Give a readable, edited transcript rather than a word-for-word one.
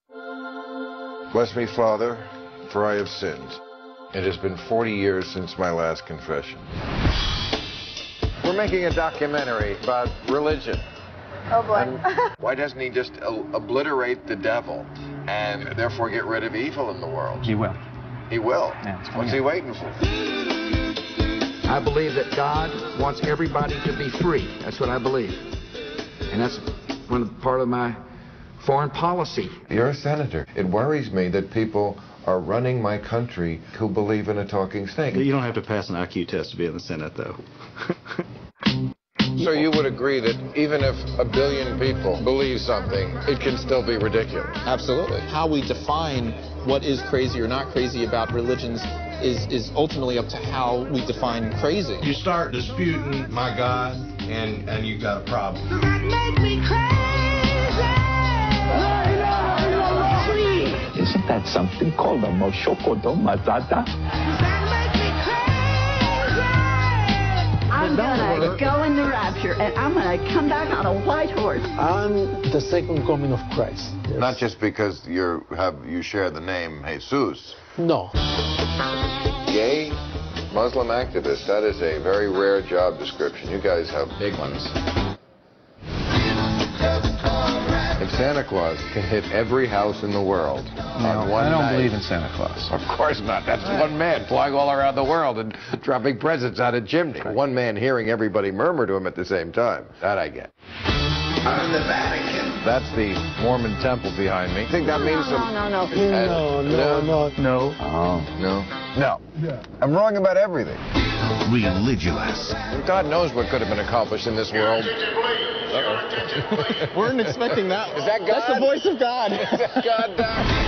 Bless me, Father, for I have sinned. It has been 40 years since my last confession. We're making a documentary about religion. Oh boy. Why doesn't he just obliterate the devil and therefore get rid of evil in the world? He will. He will? Yeah, what's he waiting for? I believe that God wants everybody to be free. That's what I believe. And that's part of my foreign policy. You're a senator. It worries me that people are running my country who believe in a talking snake. You don't have to pass an IQ test to be in the Senate, though. So you would agree that even if a billion people believe something, it can still be ridiculous? Absolutely. How we define what is crazy or not crazy about religions is ultimately up to how we define crazy. You start disputing my God, and you got a problem. That make me crazy. Isn't that something called a Moshokodo Mazada? I'm gonna go in the rapture, and I'm gonna come back on a white horse. I'm the second coming of Christ. Yes. Not just because you share the name Jesus. No. Gay Muslim activist, that is a very rare job description. You guys have big ones. If Santa Claus can hit every house in the world on one I don't night, believe in Santa Claus. Of course not. That's one man flying all around the world and dropping presents out of chimney. One man hearing everybody murmur to him at the same time. That I get. I'm in the Vatican. That's the Mormon temple behind me. I think that means some... No. No. Oh. No? No. Yeah. I'm wrong about everything. Religulous. God knows what could have been accomplished in this world. Weren't expecting that. Is that God? That's the voice of God. Is that God, Doc?